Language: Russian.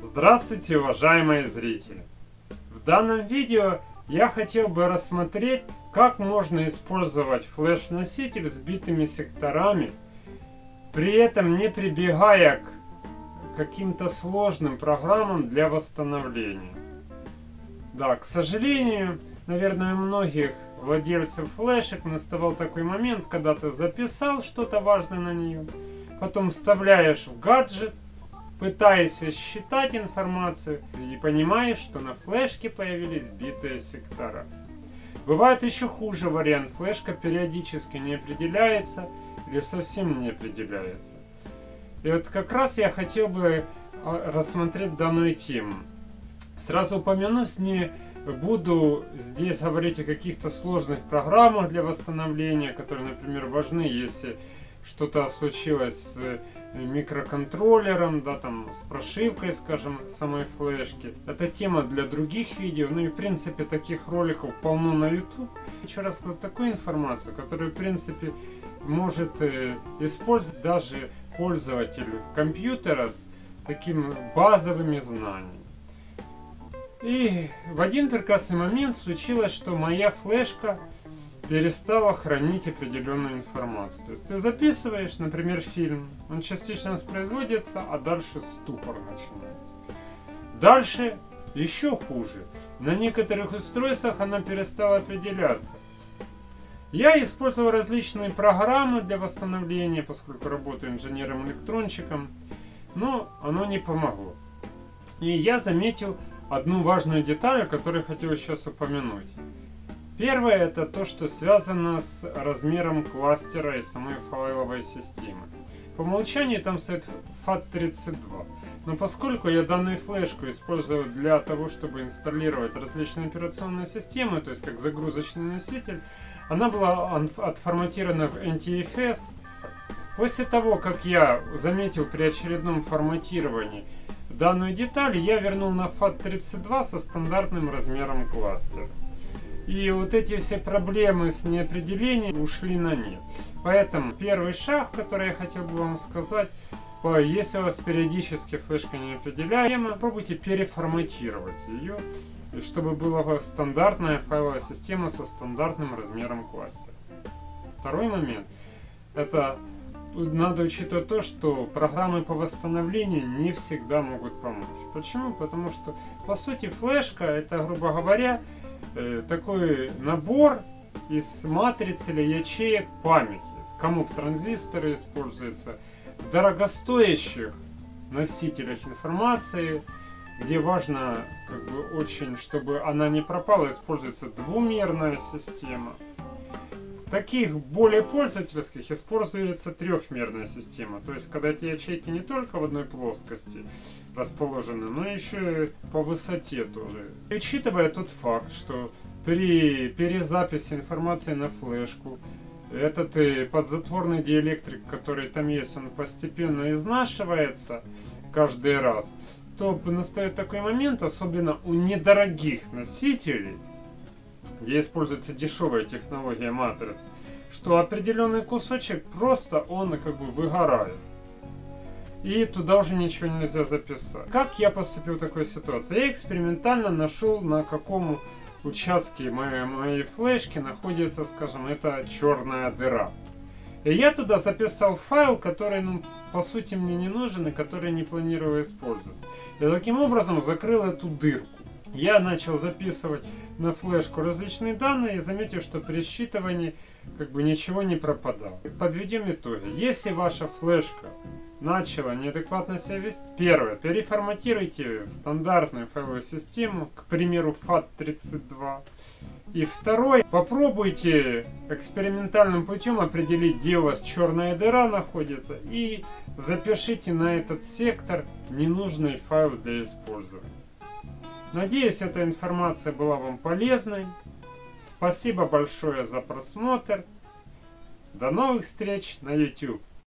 Здравствуйте, уважаемые зрители! В данном видео я хотел бы рассмотреть, как можно использовать флеш-носитель с битыми секторами, при этом не прибегая к каким-то сложным программам для восстановления. Да, к сожалению, наверное, у многих владельцев флешек наставал такой момент, когда ты записал что-то важное на нее, потом вставляешь в гаджет, пытаясь считать информацию и понимаешь, что на флешке появились битые сектора. Бывает еще хуже вариант: флешка периодически не определяется или совсем не определяется. И вот как раз я хотел бы рассмотреть данную тему. Сразу упомянусь, не буду здесь говорить о каких-то сложных программах для восстановления, которые, например, важны, если что-то случилось с микроконтроллером, да, там, с прошивкой, скажем, самой флешки. Это тема для других видео. Ну и в принципе таких роликов полно на YouTube. Хочу рассказать такую информацию, которую в принципе может использовать даже пользователь компьютера с такими базовыми знаниями. И в один прекрасный момент случилось, что моя флешка перестала хранить определенную информацию. То есть ты записываешь, например, фильм, он частично воспроизводится, а дальше ступор начинается. Дальше еще хуже. На некоторых устройствах она перестала определяться. Я использовал различные программы для восстановления, поскольку работаю инженером-электронщиком, но оно не помогло. И я заметил одну важную деталь, о которой хотел сейчас упомянуть. Первое — это то, что связано с размером кластера и самой файловой системы. По умолчанию там стоит FAT32. Но поскольку я данную флешку использую для того, чтобы инсталлировать различные операционные системы, то есть как загрузочный носитель, она была отформатирована в NTFS. После того, как я заметил при очередном форматировании данную деталь, я вернул на FAT32 со стандартным размером кластера. И вот эти все проблемы с неопределением ушли на нет. Поэтому первый шаг, который я хотел бы вам сказать: если у вас периодически флешка неопределяема, попробуйте переформатировать ее, чтобы была стандартная файловая система со стандартным размером кластера. Второй момент — это надо учитывать то, что программы по восстановлению не всегда могут помочь. Почему? Потому что, по сути, флешка — это, грубо говоря, такой набор из матриц или ячеек памяти. Коммут транзисторы используются в дорогостоящих носителях информации, где важно очень, чтобы она не пропала, используется двумерная система. В таких более пользовательских используется трехмерная система, то есть когда эти ячейки не только в одной плоскости расположены, но еще и по высоте тоже. И учитывая тот факт, что при перезаписи информации на флешку этот подзатворный диэлектрик, который там есть, он постепенно изнашивается каждый раз, то настает такой момент, особенно у недорогих носителей, где используется дешевая технология матриц, что определенный кусочек просто он выгорает. И туда уже ничего нельзя записать. Как я поступил в такой ситуации? Я экспериментально нашел, на каком участке моей флешки находится, скажем, эта черная дыра. И я туда записал файл, который, по сути, мне не нужен и который не планирую использовать. И таким образом закрыл эту дырку. Я начал записывать на флешку различные данные и заметил, что при считывании ничего не пропадало. Подведем итоги. Если ваша флешка начала неадекватно себя вести, первое, переформатируйте в стандартную файловую систему, к примеру, FAT32. И второе, попробуйте экспериментальным путем определить, где у вас черная дыра находится, и запишите на этот сектор ненужный файл для использования. Надеюсь, эта информация была вам полезной. Спасибо большое за просмотр. До новых встреч на YouTube.